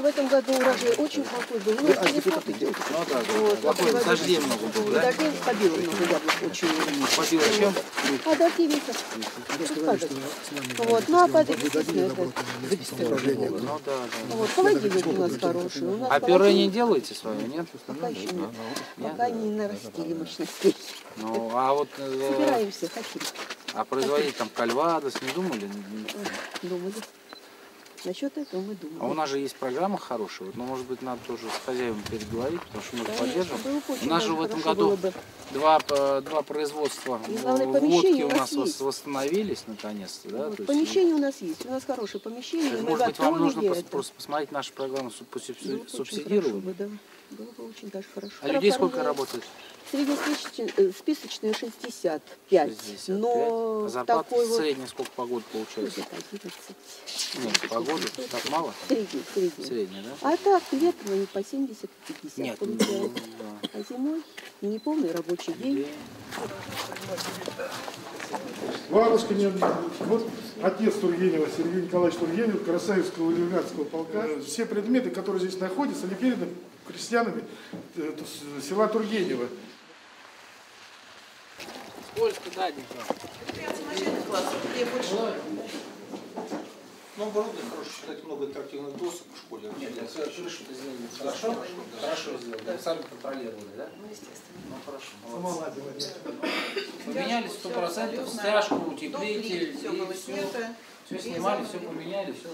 в этом году урожай очень плохой был. Ну, телефон. Ну да, да. Дождей много было, да? Дождей побило много яблок очень. Побило чем? А дожди ветер. Вот, ну а падать, естественно, это бесперебойно. Ну да, да. Вот, холодильник у нас хороший. У нас А пюре не делаете свое, нет? Пока еще нет. Пока не нарастили мощностей. Ну, а вот... Собираемся, хотим. А производить там кальвадос, не думали? Думали. Насчет этого мы думали. А у нас же есть программа хорошая, вот, но может быть надо тоже с хозяевами переговорить, потому что мы же поддерживаем. У нас же в этом году два производства водки у нас восстановились наконец-то. Да? Вот, помещение у нас есть, у нас хорошее помещение. Может быть вам нужно просто посмотреть нашу программу по субсидированию? Да, было бы очень даже хорошо. А людей сколько работает? Среднесписочная 65, но а зарплата такой средняя сколько по году получается? 11. Нет, по году так мало? Средняя. Да? А так летом они по 70-50 Нет, получают. А зимой неполный рабочий день. Варушка, вот отец Тургенева, Сергей Николаевич Тургенев, Красавицкого Ленинградского полка. Все предметы, которые здесь находятся, они переданы крестьянами села Тургенева. Сколько, да, Димка? Ну, оборудование хорошее, считать, много интерактивных досок в школе. Нет, крышу-то сделали хорошо? Хорошо сделали. Да. Сами контролировали, да? Ну, естественно. Ну, хорошо. Поменяли 100%, стяжку, утеплитель, все было снято. Все снимали, все поменяли, все.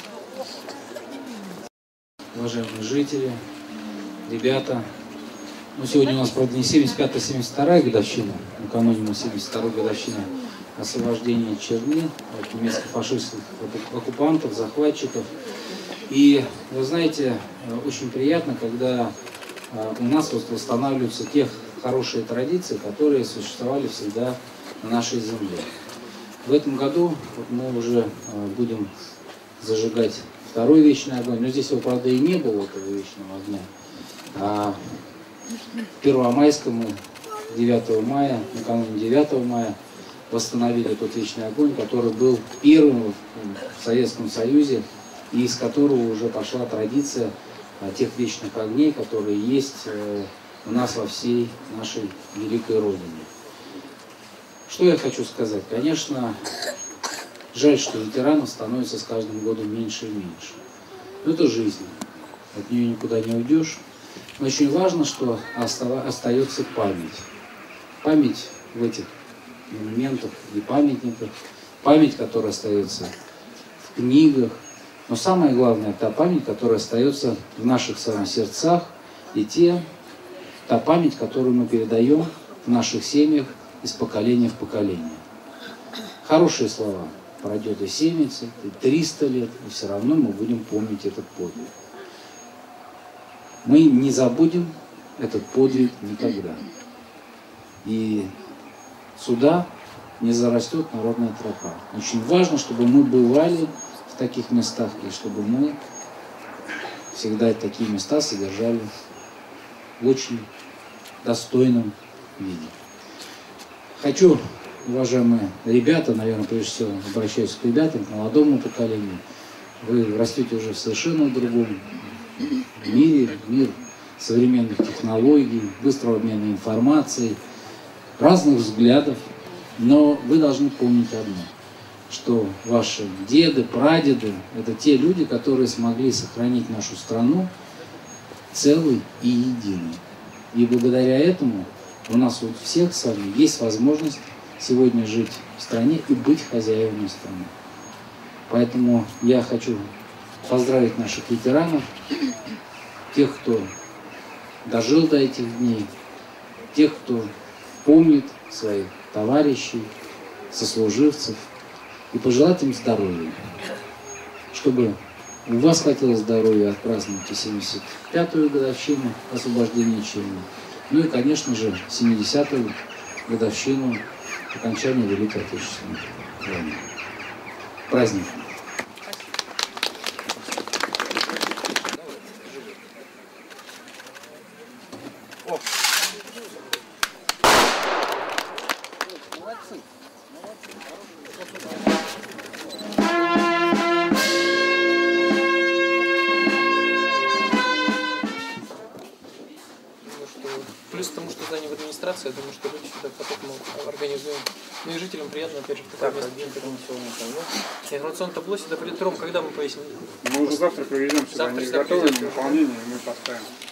Уважаемые жители, ребята, ну, сегодня у нас, правда, не 75-72 годовщина, накануне мы 72-й годовщины освобождения Черни от немецко-фашистских оккупантов, захватчиков. И, вы знаете, очень приятно, когда у нас вот восстанавливаются те хорошие традиции, которые существовали всегда на нашей земле. В этом году вот мы уже будем зажигать второй вечный огонь. Но здесь его, правда, и не было, этого вечного огня. А в Первомайском мы 9 мая, накануне 9 мая, восстановили тот вечный огонь, который был первым в Советском Союзе, и из которого уже пошла традиция тех вечных огней, которые есть у нас во всей нашей великой Родине. Что я хочу сказать? Конечно, жаль, что ветеранов становится с каждым годом меньше и меньше. Но это жизнь, от нее никуда не уйдешь. Но очень важно, что остается память. Память в этих монументах и памятниках, память, которая остается в книгах, но самое главное, та память, которая остается в наших с вами сердцах, и та память, которую мы передаем в наших семьях из поколения в поколение. Хорошие слова. Пройдет и 70, и 300 лет, и все равно мы будем помнить этот подвиг. Мы не забудем этот подвиг никогда. И сюда не зарастет народная тропа. Очень важно, чтобы мы бывали в таких местах, и чтобы мы всегда такие места содержали в очень достойном виде. Хочу, уважаемые ребята, наверное, прежде всего обращаюсь к ребятам, к молодому поколению. Вы растете уже в совершенно другом мире, мир современных технологий, быстрого обмена информацией, разных взглядов. Но вы должны помнить одно, что ваши деды, прадеды – это те люди, которые смогли сохранить нашу страну целой и единой. И благодаря этому у нас у всех с вами есть возможность сегодня жить в стране и быть хозяевами страны. Поэтому я хочу поздравить наших ветеранов, тех, кто дожил до этих дней, тех, кто помнит своих товарищей, сослуживцев, и пожелать им здоровья, чтобы у вас хватило здоровья отпраздновать и 75-ю годовщину освобождения Черни, ну и, конечно же, 70-ю годовщину окончания Великой Отечественной войны. Праздником! создании в администрации, я думаю, что люди сюда потом организуем. Ну и жителям приятно, опять же, в такое место. Информационное табло сюда придет. Ром, когда мы повесим? Мы уже завтра привезем сюда, Завтра они сюда готовы привезете к уже, выполнению, и мы поставим.